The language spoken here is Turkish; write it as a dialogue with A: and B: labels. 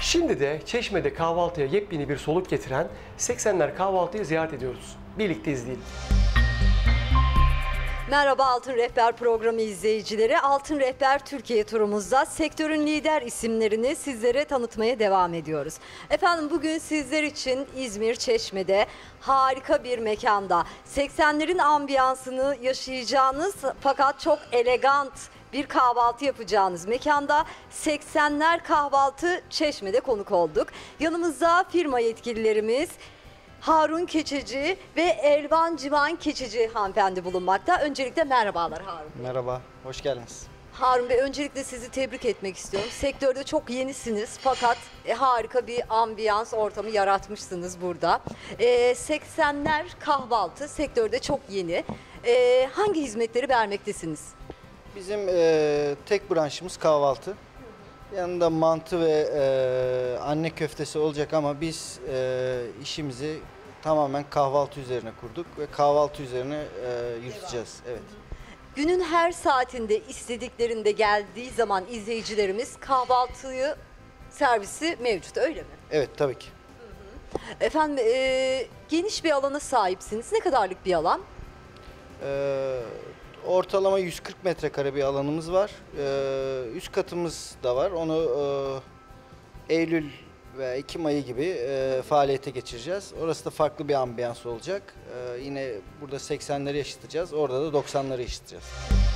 A: Şimdi de Çeşme'de kahvaltıya yepyeni bir soluk getiren 80'ler kahvaltıyı ziyaret ediyoruz. Birlikte izleyelim.
B: Merhaba Altın Rehber programı izleyicileri. Altın Rehber Türkiye turumuzda sektörün lider isimlerini sizlere tanıtmaya devam ediyoruz. Efendim bugün sizler için İzmir Çeşme'de harika bir mekanda 80'lerin ambiyansını yaşayacağınız fakat çok elegant bir kahvaltı yapacağınız mekanda 80'ler kahvaltı Çeşme'de konuk olduk. Yanımızda firma yetkililerimiz Harun Keçeci ve Elvan Civan Keçeci hanımefendi bulunmakta. Öncelikle merhabalar Harun Bey.
C: Merhaba, hoş geldiniz.
B: Harun Bey, öncelikle sizi tebrik etmek istiyorum. Sektörde çok yenisiniz fakat harika bir ambiyans ortamı yaratmışsınız burada. 80'ler kahvaltı sektörde çok yeni. Hangi hizmetleri vermektesiniz?
C: Bizim tek branşımız kahvaltı. Yanında mantı ve anne köftesi olacak ama biz işimizi tamamen kahvaltı üzerine kurduk ve kahvaltı üzerine yürüteceğiz. Evet.
B: Günün her saatinde istediklerinde geldiği zaman izleyicilerimiz kahvaltıyı servisi mevcut, öyle mi?
C: Evet, tabii ki.
B: Efendim geniş bir alana sahipsiniz. Ne kadarlık bir alan?
C: Ortalama 140 metrekare bir alanımız var. Üst katımız da var. Onu Eylül ve Ekim ayı gibi faaliyete geçireceğiz. Orası da farklı bir ambiyans olacak. Yine burada 80'leri yaşatacağız. Orada da 90'ları yaşatacağız.